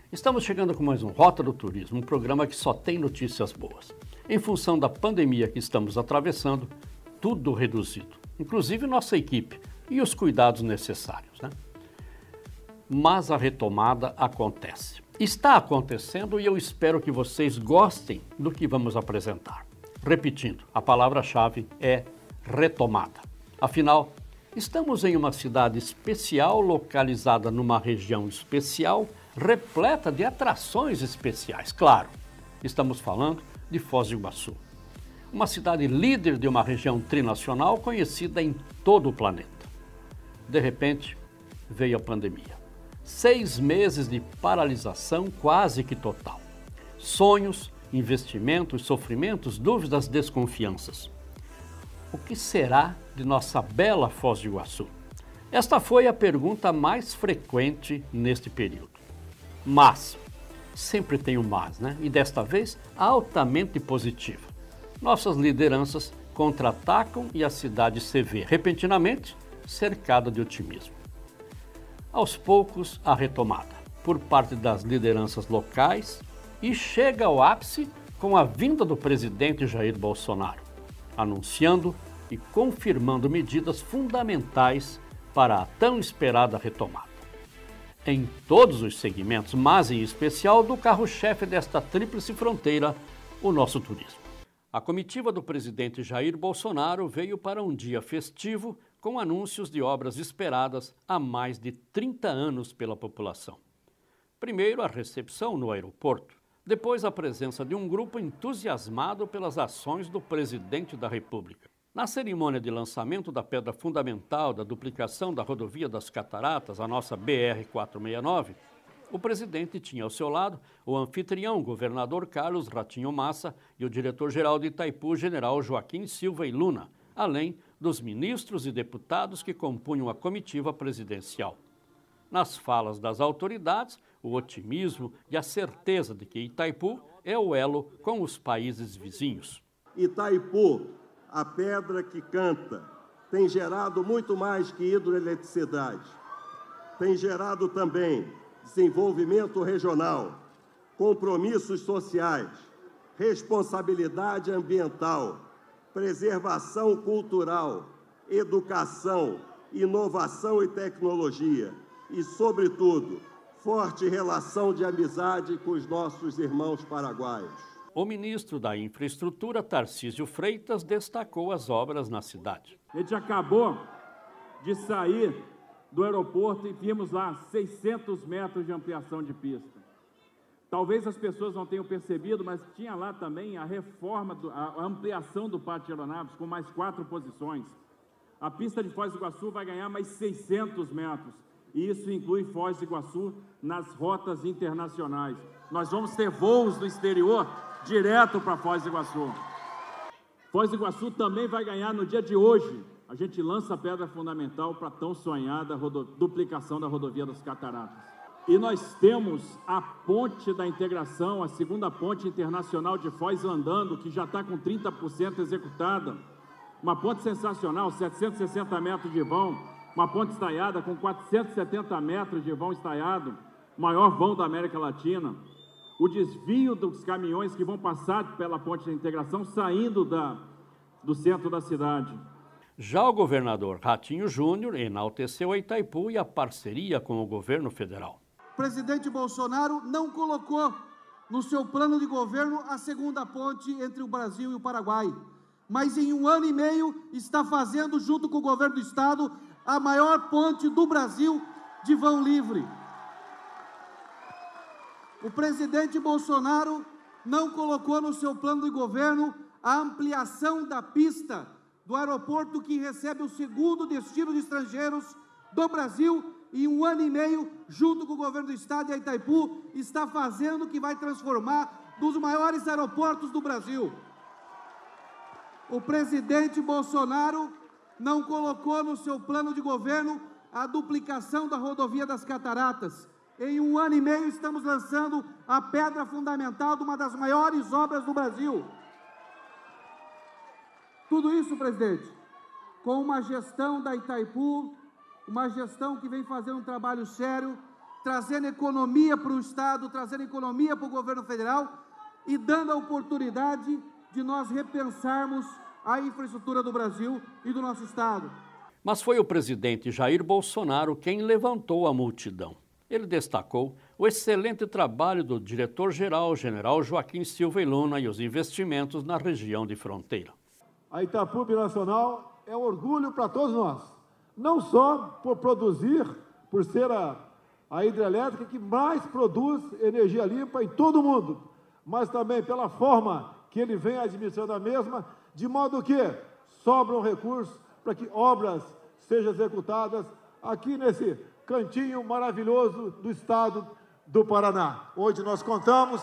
Estamos chegando com mais um Rota do Turismo, um programa que só tem notícias boas. Em função da pandemia que estamos atravessando, tudo reduzido, inclusive nossa equipe e os cuidados necessários, né? Mas a retomada acontece. Está acontecendo e eu espero que vocês gostem do que vamos apresentar. Repetindo, a palavra-chave é retomada. Afinal, estamos em uma cidade especial, localizada numa região especial, repleta de atrações especiais. Claro, estamos falando de Foz do Iguaçu, uma cidade líder de uma região trinacional conhecida em todo o planeta. De repente, veio a pandemia. 6 meses de paralisação quase que total. Sonhos, investimentos, sofrimentos, dúvidas, desconfianças. O que será de nossa bela Foz do Iguaçu? Esta foi a pergunta mais frequente neste período. Mas, sempre tem um mas, né? E desta vez, altamente positiva. Nossas lideranças contra-atacam e a cidade se vê, repentinamente, cercada de otimismo. Aos poucos, a retomada, por parte das lideranças locais, e chega ao ápice com a vinda do presidente Jair Bolsonaro, anunciando e confirmando medidas fundamentais para a tão esperada retomada. Em todos os segmentos, mas em especial do carro-chefe desta tríplice fronteira, o nosso turismo. A comitiva do presidente Jair Bolsonaro veio para um dia festivo com anúncios de obras esperadas há mais de 30 anos pela população. Primeiro, a recepção no aeroporto, depois a presença de um grupo entusiasmado pelas ações do presidente da República. Na cerimônia de lançamento da pedra fundamental da duplicação da rodovia das Cataratas, a nossa BR-469, o presidente tinha ao seu lado o anfitrião, governador Carlos Ratinho Massa, e o diretor-geral de Itaipu, general Joaquim Silva e Luna, além dos ministros e deputados que compunham a comitiva presidencial. Nas falas das autoridades, o otimismo e a certeza de que Itaipu é o elo com os países vizinhos. Itaipu, a pedra que canta, tem gerado muito mais que hidroeletricidade. Tem gerado também desenvolvimento regional, compromissos sociais, responsabilidade ambiental, preservação cultural, educação, inovação e tecnologia e, sobretudo, forte relação de amizade com os nossos irmãos paraguaios. O ministro da Infraestrutura, Tarcísio Freitas, destacou as obras na cidade. A gente acabou de sair do aeroporto e vimos lá 600 metros de ampliação de pista. Talvez as pessoas não tenham percebido, mas tinha lá também a reforma, a ampliação do pátio de aeronaves com mais 4 posições. A pista de Foz do Iguaçu vai ganhar mais 600 metros. E isso inclui Foz do Iguaçu nas rotas internacionais. Nós vamos ter voos do exterior direto para Foz do Iguaçu. Foz do Iguaçu também vai ganhar no dia de hoje. A gente lança a pedra fundamental para a tão sonhada duplicação da rodovia das Cataratas. E nós temos a ponte da integração, a segunda ponte internacional de Foz andando, que já está com 30% executada. Uma ponte sensacional, 760 metros de vão, uma ponte estaiada com 470 metros de vão estaiado, maior vão da América Latina. O desvio dos caminhões que vão passar pela ponte da integração saindo do centro da cidade. Já o governador Ratinho Júnior enalteceu a Itaipu e a parceria com o governo federal. O presidente Bolsonaro não colocou no seu plano de governo a segunda ponte entre o Brasil e o Paraguai, mas em 1 ano e meio está fazendo, junto com o governo do estado, a maior ponte do Brasil de vão livre. O presidente Bolsonaro não colocou no seu plano de governo a ampliação da pista do aeroporto que recebe o segundo destino de estrangeiros do Brasil e 1 ano e meio, junto com o governo do estado e a Itaipu, está fazendo o que vai transformar dos maiores aeroportos do Brasil. O presidente Bolsonaro não colocou no seu plano de governo a duplicação da rodovia das Cataratas. Em 1 ano e meio estamos lançando a pedra fundamental de uma das maiores obras do Brasil. Tudo isso, presidente, com uma gestão da Itaipu, uma gestão que vem fazendo um trabalho sério, trazendo economia para o Estado, trazendo economia para o governo federal e dando a oportunidade de nós repensarmos a infraestrutura do Brasil e do nosso Estado. Mas foi o presidente Jair Bolsonaro quem levantou a multidão. Ele destacou o excelente trabalho do diretor-geral, general Joaquim Silva e Luna, e os investimentos na região de fronteira. A Itaipu Binacional é um orgulho para todos nós, não só por produzir, por ser a hidrelétrica que mais produz energia limpa em todo o mundo, mas também pela forma que ele vem administrando a mesma, de modo que sobram recursos para que obras sejam executadas aqui nesse cantinho maravilhoso do estado do Paraná. Hoje nós contamos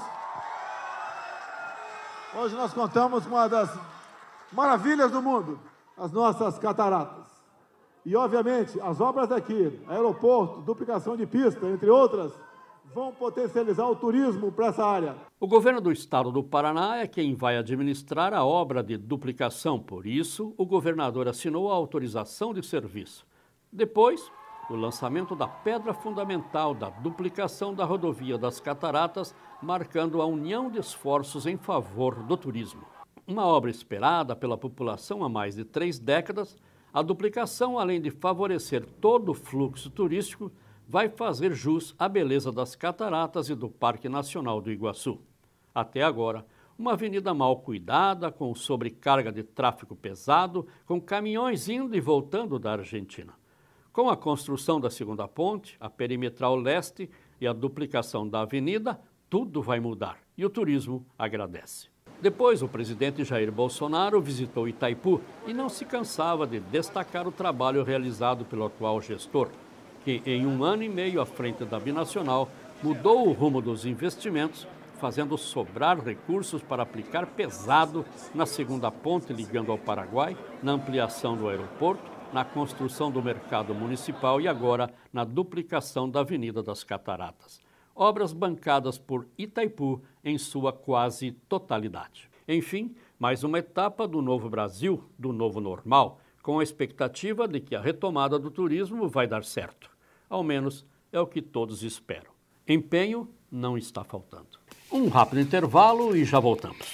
com uma das maravilhas do mundo, as nossas cataratas. E, obviamente, as obras aqui, aeroporto, duplicação de pista, entre outras, vão potencializar o turismo para essa área. O governo do estado do Paraná é quem vai administrar a obra de duplicação. Por isso, o governador assinou a autorização de serviço. Depois, o lançamento da pedra fundamental da duplicação da rodovia das Cataratas, marcando a união de esforços em favor do turismo. Uma obra esperada pela população há mais de 3 décadas, a duplicação, além de favorecer todo o fluxo turístico, vai fazer jus à beleza das cataratas e do Parque Nacional do Iguaçu. Até agora, uma avenida mal cuidada, com sobrecarga de tráfego pesado, com caminhões indo e voltando da Argentina. Com a construção da segunda ponte, a perimetral leste e a duplicação da avenida, tudo vai mudar e o turismo agradece. Depois, o presidente Jair Bolsonaro visitou Itaipu e não se cansava de destacar o trabalho realizado pelo atual gestor, que em 1 ano e meio à frente da Binacional mudou o rumo dos investimentos, fazendo sobrar recursos para aplicar pesado na segunda ponte ligando ao Paraguai, na ampliação do aeroporto, na construção do mercado municipal e agora na duplicação da Avenida das Cataratas. Obras bancadas por Itaipu em sua quase totalidade. Enfim, mais uma etapa do novo Brasil, do novo normal, com a expectativa de que a retomada do turismo vai dar certo. Ao menos é o que todos esperam. Empenho não está faltando. Um rápido intervalo e já voltamos.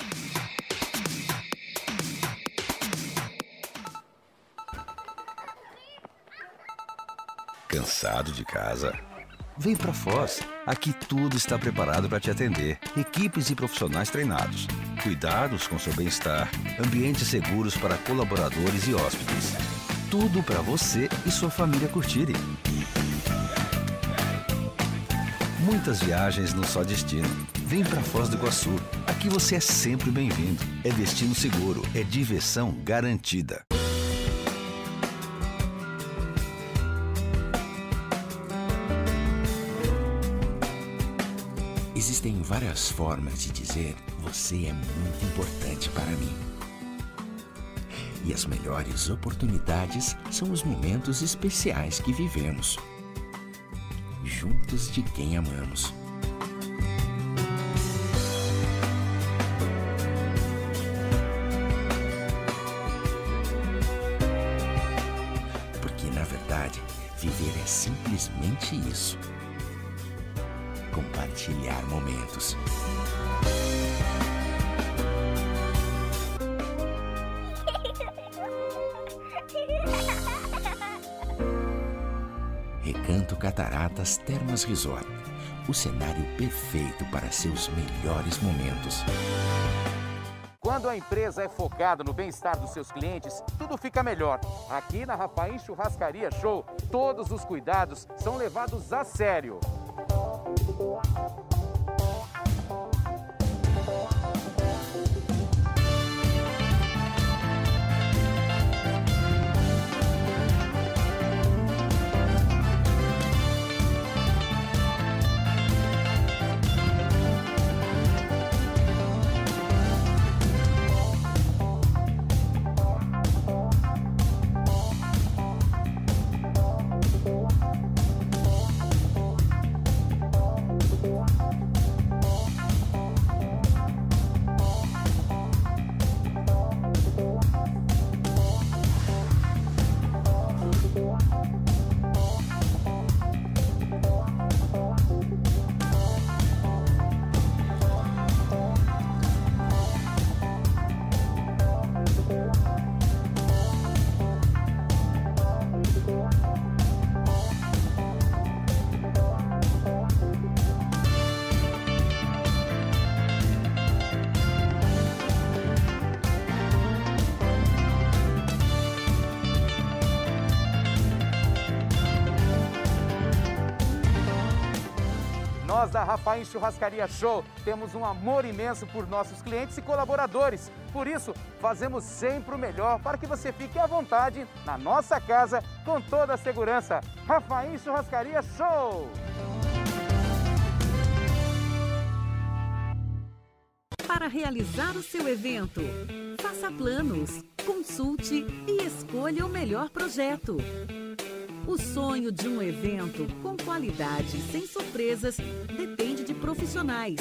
Cansado de casa? Vem para Foz. Aqui tudo está preparado para te atender. Equipes e profissionais treinados. Cuidados com seu bem-estar. Ambientes seguros para colaboradores e hóspedes. Tudo para você e sua família curtirem. Muitas viagens num só destino. Vem para Foz do Iguaçu. Aqui você é sempre bem-vindo. É destino seguro. É diversão garantida. Existem várias formas de dizer você é muito importante para mim. E as melhores oportunidades são os momentos especiais que vivemos. Juntos de quem amamos. Porque, na verdade, viver é simplesmente isso. Compartilhar momentos. Recanto Cataratas Termas Resort. O cenário perfeito para seus melhores momentos. Quando a empresa é focada no bem-estar dos seus clientes, tudo fica melhor. Aqui na Rafaim Churrascaria Show, todos os cuidados são levados a sério. Nós da Rafaim Churrascaria Show temos um amor imenso por nossos clientes e colaboradores. Por isso, fazemos sempre o melhor para que você fique à vontade na nossa casa com toda a segurança. Rafaim Churrascaria Show! Para realizar o seu evento, faça planos, consulte e escolha o melhor projeto. O sonho de um evento com qualidade e sem surpresas depende de profissionais.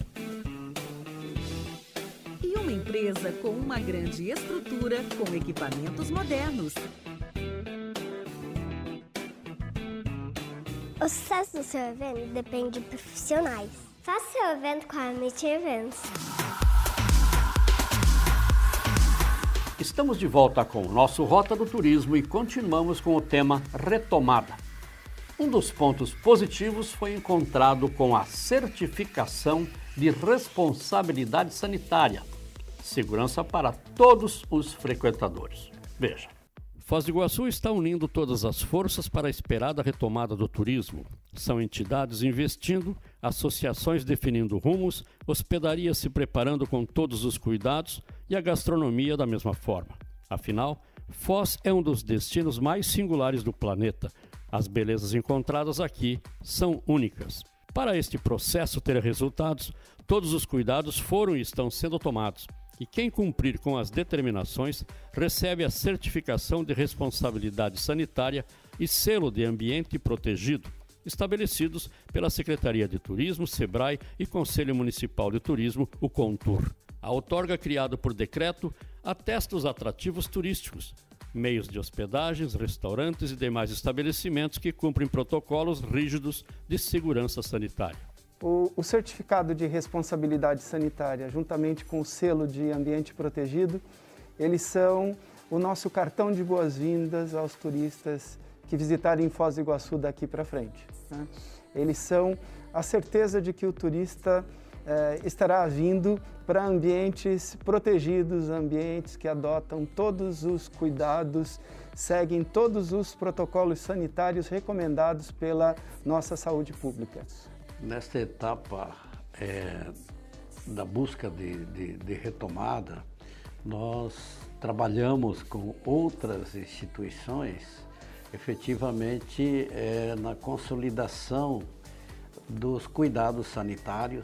E uma empresa com uma grande estrutura com equipamentos modernos. O sucesso do seu evento depende de profissionais. Faça seu evento com a Amit Eventos. Estamos de volta com o nosso Rota do Turismo e continuamos com o tema Retomada. Um dos pontos positivos foi encontrado com a certificação de responsabilidade sanitária. Segurança para todos os frequentadores. Veja. Foz do Iguaçu está unindo todas as forças para a esperada retomada do turismo. São entidades investindo, associações definindo rumos, hospedarias se preparando com todos os cuidados e a gastronomia da mesma forma. Afinal, Foz é um dos destinos mais singulares do planeta. As belezas encontradas aqui são únicas. Para este processo ter resultados, todos os cuidados foram e estão sendo tomados. E quem cumprir com as determinações recebe a certificação de responsabilidade sanitária e selo de ambiente protegido, estabelecidos pela Secretaria de Turismo, SEBRAE e Conselho Municipal de Turismo, o CONTUR. A outorga, criada por decreto, atesta os atrativos turísticos, meios de hospedagens, restaurantes e demais estabelecimentos que cumprem protocolos rígidos de segurança sanitária. O certificado de responsabilidade sanitária, juntamente com o selo de ambiente protegido, eles são o nosso cartão de boas-vindas aos turistas que visitarem Foz do Iguaçu daqui para frente, né? Eles são a certeza de que o turista estará vindo para ambientes protegidos, ambientes que adotam todos os cuidados, seguem todos os protocolos sanitários recomendados pela nossa saúde pública. Nesta etapa da busca de retomada, nós trabalhamos com outras instituições, efetivamente na consolidação dos cuidados sanitários,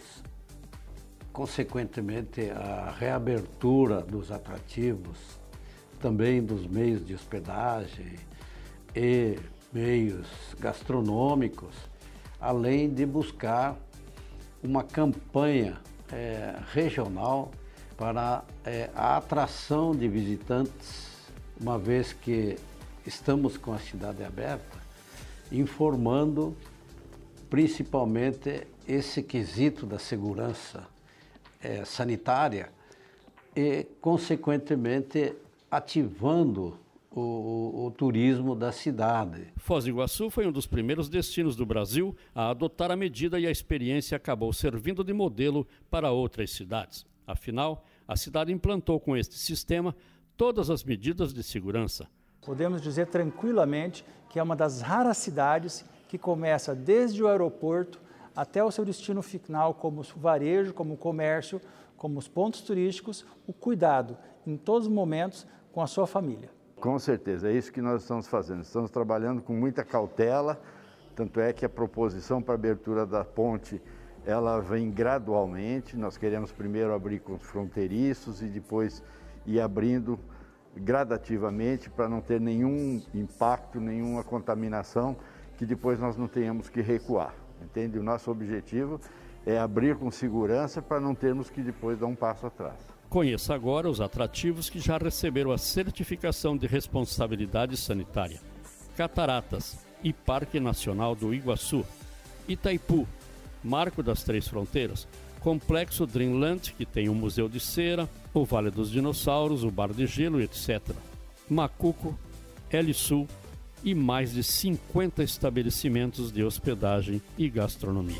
consequentemente a reabertura dos atrativos, também dos meios de hospedagem e meios gastronômicos, além de buscar uma campanha regional para a atração de visitantes, uma vez que estamos com a cidade aberta, informando principalmente esse quesito da segurança sanitária e, consequentemente, ativando o turismo da cidade. Foz do Iguaçu foi um dos primeiros destinos do Brasil a adotar a medida e a experiência acabou servindo de modelo para outras cidades. Afinal, a cidade implantou com este sistema todas as medidas de segurança. Podemos dizer tranquilamente que é uma das raras cidades que começa desde o aeroporto até o seu destino final, como o varejo, como o comércio, como os pontos turísticos, o cuidado em todos os momentos com a sua família. Com certeza, é isso que nós estamos fazendo. Estamos trabalhando com muita cautela, tanto é que a proposição para a abertura da ponte, ela vem gradualmente. Nós queremos primeiro abrir com os fronteiriços e depois ir abrindo gradativamente para não ter nenhum impacto, nenhuma contaminação, que depois nós não tenhamos que recuar. Entende? O nosso objetivo é abrir com segurança para não termos que depois dar um passo atrás. Conheça agora os atrativos que já receberam a certificação de responsabilidade sanitária. Cataratas e Parque Nacional do Iguaçu. Itaipu, Marco das Três Fronteiras. Complexo Dreamland, que tem um museu de cera, o Vale dos Dinossauros, o Bar de Gelo, etc. Macuco, Helisul e mais de 50 estabelecimentos de hospedagem e gastronomia.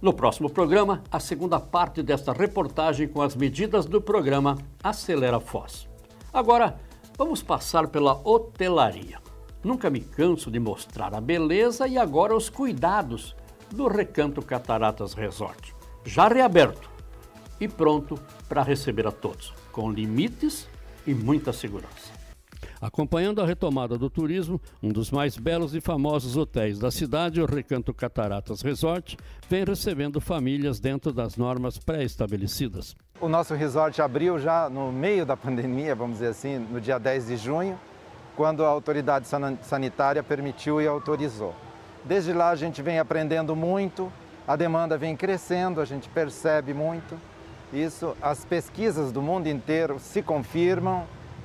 No próximo programa, a segunda parte desta reportagem com as medidas do programa Acelera Foz. Agora, vamos passar pela hotelaria. Nunca me canso de mostrar a beleza e agora os cuidados do Recanto Cataratas Resort. Já reaberto e pronto para receber a todos, com limites e muita segurança. Acompanhando a retomada do turismo, um dos mais belos e famosos hotéis da cidade, o Recanto Cataratas Resort, vem recebendo famílias dentro das normas pré-estabelecidas. O nosso resort abriu já no meio da pandemia, vamos dizer assim, no dia 10 de junho, quando a autoridade sanitária permitiu e autorizou. Desde lá a gente vem aprendendo muito, a demanda vem crescendo, a gente percebe muito isso. As pesquisas do mundo inteiro se confirmam,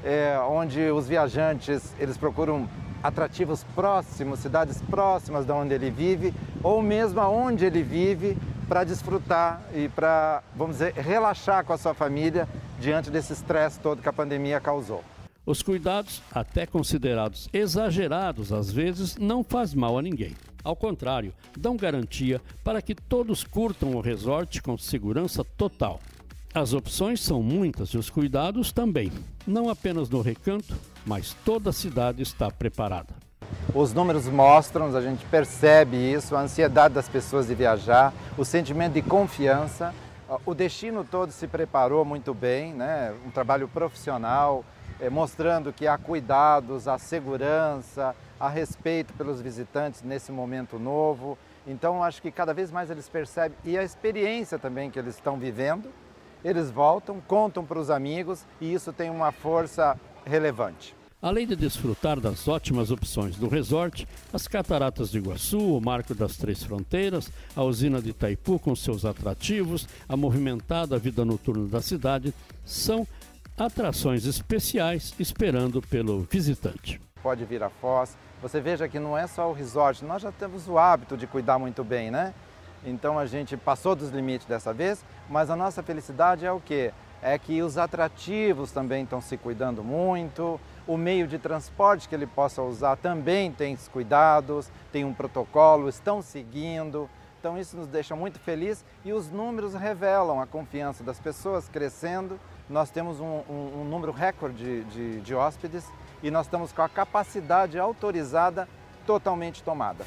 onde os viajantes eles procuram atrativos próximos, cidades próximas de onde ele vive, ou mesmo aonde ele vive, para desfrutar e para, vamos dizer, relaxar com a sua família diante desse estresse todo que a pandemia causou. Os cuidados, até considerados exagerados às vezes, não faz mal a ninguém. Ao contrário, dão garantia para que todos curtam o resort com segurança total. As opções são muitas e os cuidados também. Não apenas no Recanto, mas toda a cidade está preparada. Os números mostram, a gente percebe isso, a ansiedade das pessoas de viajar, o sentimento de confiança. O destino todo se preparou muito bem, né? Um trabalho profissional, mostrando que há cuidados, há segurança, há respeito pelos visitantes nesse momento novo. Então, acho que cada vez mais eles percebem, e a experiência também que eles estão vivendo, eles voltam, contam para os amigos e isso tem uma força relevante. Além de desfrutar das ótimas opções do resort, as Cataratas do Iguaçu, o Marco das Três Fronteiras, a usina de Itaipu com seus atrativos, a movimentada vida noturna da cidade, são atrações especiais esperando pelo visitante. Pode vir a Foz, você veja que não é só o resort, nós já temos o hábito de cuidar muito bem, né? Então a gente passou dos limites dessa vez, mas a nossa felicidade é o quê? É que os atrativos também estão se cuidando muito, o meio de transporte que ele possa usar também tem os cuidados, tem um protocolo, estão seguindo. Então isso nos deixa muito felizes e os números revelam a confiança das pessoas crescendo. Nós temos um número recorde de hóspedes e nós estamos com a capacidade autorizada totalmente tomada.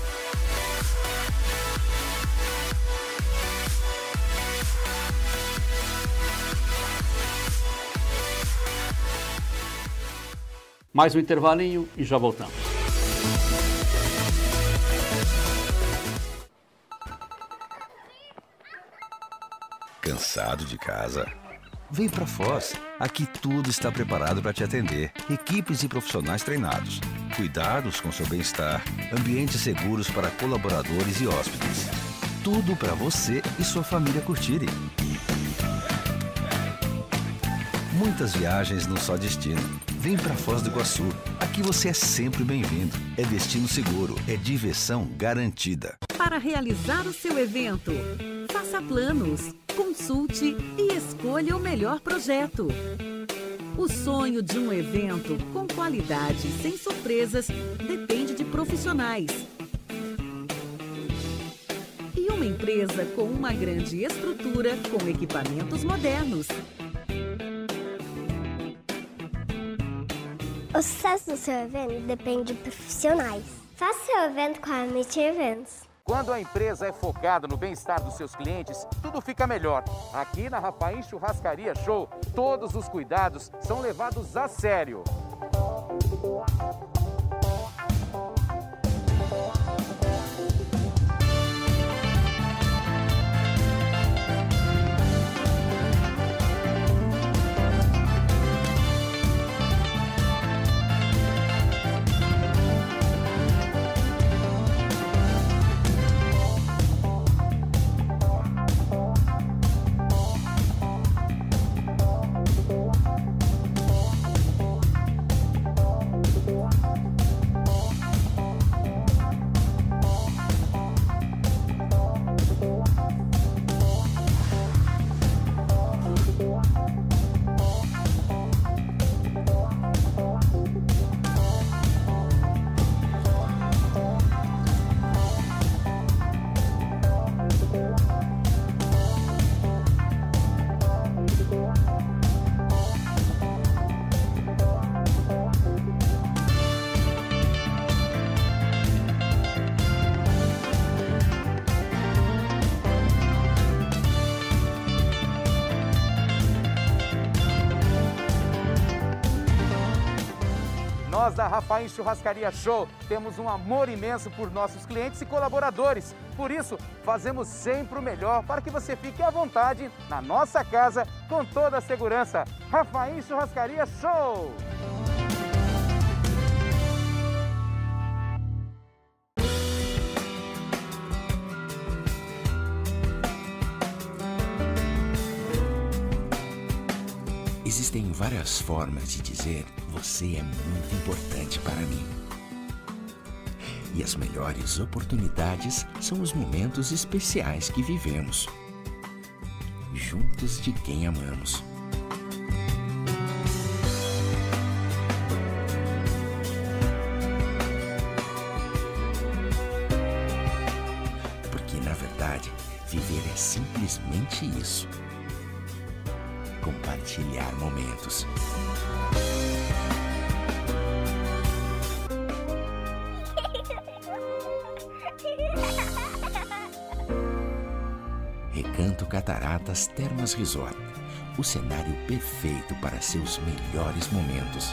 Mais um intervalinho e já voltamos. Cansado de casa? Vem para Foz. Aqui tudo está preparado para te atender. Equipes e profissionais treinados. Cuidados com seu bem-estar. Ambientes seguros para colaboradores e hóspedes. Tudo para você e sua família curtirem. Muitas viagens num só destino. Vem para Foz do Iguaçu. Aqui você é sempre bem-vindo. É destino seguro. É diversão garantida. Para realizar o seu evento, faça planos, consulte e escolha o melhor projeto. O sonho de um evento com qualidade e sem surpresas depende de profissionais. E uma empresa com uma grande estrutura com equipamentos modernos. O sucesso do seu evento depende de profissionais. Faça seu evento com a Amit Eventos. Quando a empresa é focada no bem-estar dos seus clientes, tudo fica melhor. Aqui na Rafaim Churrascaria Show, todos os cuidados são levados a sério. Nós da Rafaim Churrascaria Show temos um amor imenso por nossos clientes e colaboradores. Por isso, fazemos sempre o melhor para que você fique à vontade na nossa casa com toda a segurança. Rafaim Churrascaria Show! Existem várias formas de dizer você é muito importante para mim. E as melhores oportunidades são os momentos especiais que vivemos, juntos de quem amamos. Porque, na verdade, viver é simplesmente isso. Compartilhar momentos. Recanto Cataratas Termas Resort, o cenário perfeito para seus melhores momentos.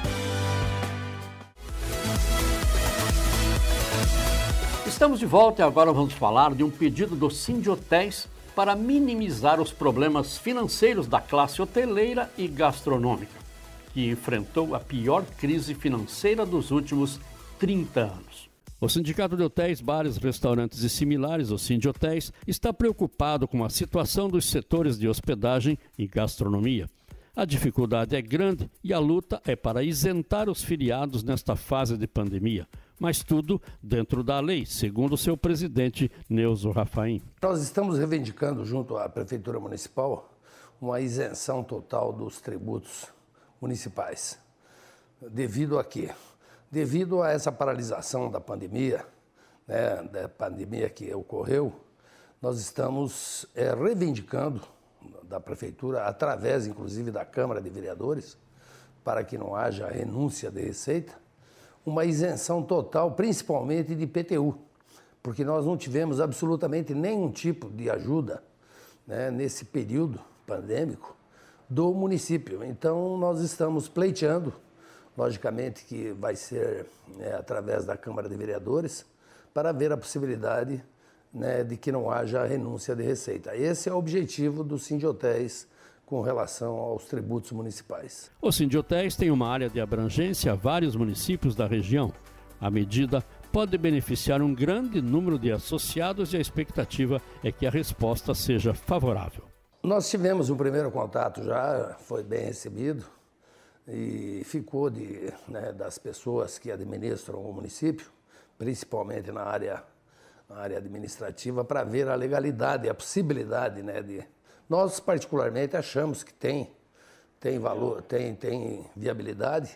Estamos de volta e agora vamos falar de um pedido do Sindhotéis para minimizar os problemas financeiros da classe hoteleira e gastronômica, que enfrentou a pior crise financeira dos últimos 30 anos. O Sindicato de Hotéis, Bares, Restaurantes e Similares, o Sindhotéis, está preocupado com a situação dos setores de hospedagem e gastronomia. A dificuldade é grande e a luta é para isentar os filiados nesta fase de pandemia, mas tudo dentro da lei, segundo seu presidente, Neuso Rafaim. Nós estamos reivindicando, junto à Prefeitura Municipal, uma isenção total dos tributos municipais. Devido a quê? Devido a essa paralisação da pandemia, da pandemia que ocorreu, nós estamos reivindicando da Prefeitura, através, inclusive, da Câmara de Vereadores, para que não haja renúncia de receita, uma isenção total, principalmente de IPTU, porque nós não tivemos absolutamente nenhum tipo de ajuda, nesse período pandêmico do município. Então, nós estamos pleiteando, logicamente que vai ser através da Câmara de Vereadores, para ver a possibilidade de que não haja renúncia de receita. Esse é o objetivo do Sindhotéis com relação aos tributos municipais. O Sindhotéis tem uma área de abrangência a vários municípios da região. A medida pode beneficiar um grande número de associados e a expectativa é que a resposta seja favorável. Nós tivemos um primeiro contato já, foi bem recebido e ficou das pessoas que administram o município, principalmente na área administrativa, para ver a legalidade, a possibilidade de... Nós, particularmente, achamos que tem valor, tem viabilidade,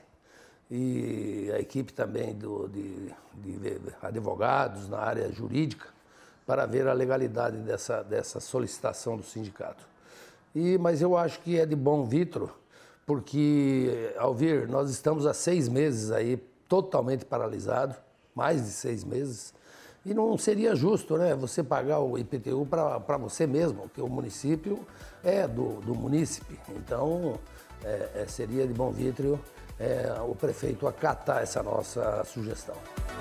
e a equipe também de advogados na área jurídica, para ver a legalidade dessa solicitação do sindicato. Mas eu acho que é de bom vitro, porque, ao ver, nós estamos há 6 meses aí totalmente paralisados, mais de 6 meses, e não seria justo, você pagar o IPTU para você mesmo, porque o município é do munícipe. Então, seria de bom vitro o prefeito acatar essa nossa sugestão.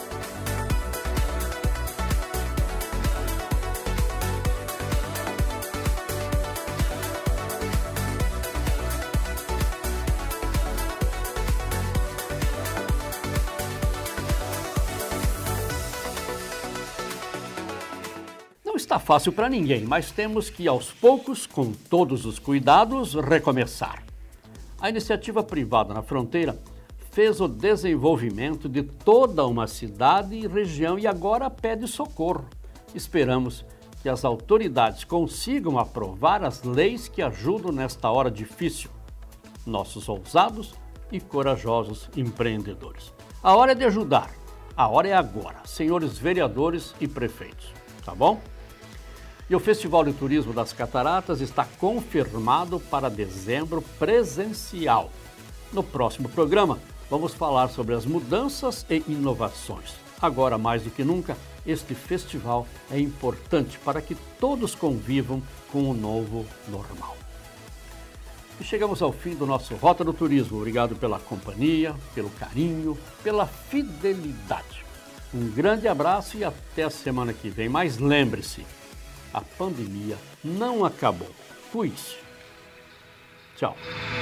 Não está fácil para ninguém, mas temos que, aos poucos, com todos os cuidados, recomeçar. A iniciativa privada na fronteira fez o desenvolvimento de toda uma cidade e região e agora pede socorro. Esperamos que as autoridades consigam aprovar as leis que ajudam nesta hora difícil. Nossos ousados e corajosos empreendedores. A hora é de ajudar. A hora é agora, senhores vereadores e prefeitos. Tá bom? E o Festival de Turismo das Cataratas está confirmado para dezembro presencial. No próximo programa, vamos falar sobre as mudanças e inovações. Agora, mais do que nunca, este festival é importante para que todos convivam com o novo normal. E chegamos ao fim do nosso Rota do Turismo. Obrigado pela companhia, pelo carinho, pela fidelidade. Um grande abraço e até a semana que vem. Mas lembre-se, a pandemia não acabou. Cuide-se. Tchau.